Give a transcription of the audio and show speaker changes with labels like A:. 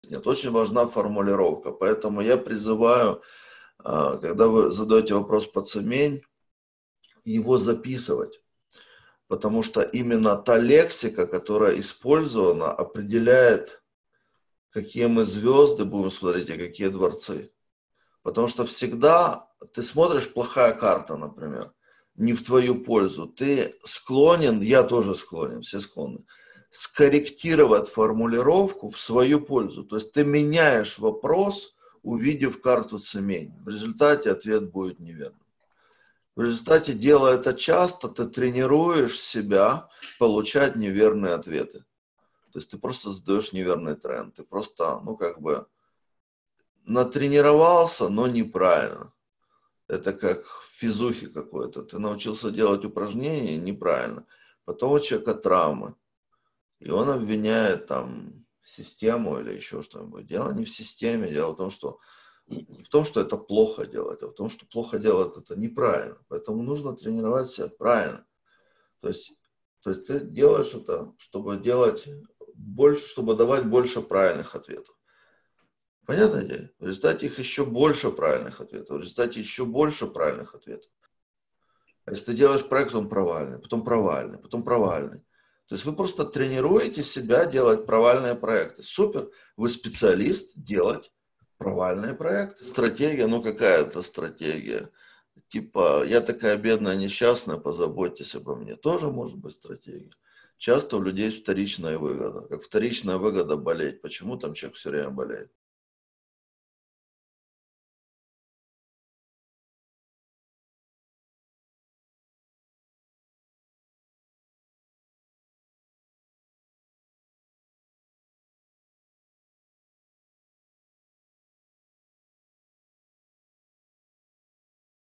A: нет. Очень важна формулировка. Поэтому я призываю, когда вы задаете вопрос по цемень, его записывать. Потому что именно та лексика, которая использована, определяет, какие мы звезды будем смотреть, а какие дворцы. Потому что всегда ты смотришь плохая карта, например, не в твою пользу. Ты склонен, я тоже склонен, все склонны, скорректировать формулировку в свою пользу. То есть ты меняешь вопрос, увидев карту цемень. В результате ответ будет неверным. В результате, делая это часто, ты тренируешь себя получать неверные ответы. То есть ты просто задаешь неверный тренд. Ты просто, натренировался, но неправильно. Это как в физухе какой-то. Ты научился делать упражнения неправильно. Потом у человека травмы. И он обвиняет там систему или еще что-нибудь. Дело не в системе, дело в том, что не в том, что это плохо делать, а в том, что плохо делать это неправильно. Поэтому нужно тренировать себя правильно. То есть, ты делаешь это, чтобы делать больше, чтобы давать больше правильных ответов. Понятное дело? В результате их еще больше правильных ответов. В результате еще больше правильных ответов. А если ты делаешь проект, он провальный, потом провальный, потом провальный. То есть вы просто тренируете себя делать провальные проекты. Супер, вы специалист делать провальные проекты. Стратегия, какая это стратегия? Типа, я такая бедная, несчастная, позаботьтесь обо мне. Тоже может быть стратегия. Часто у людей вторичная выгода. Как вторичная выгода болеть. Почему там человек все время болеет?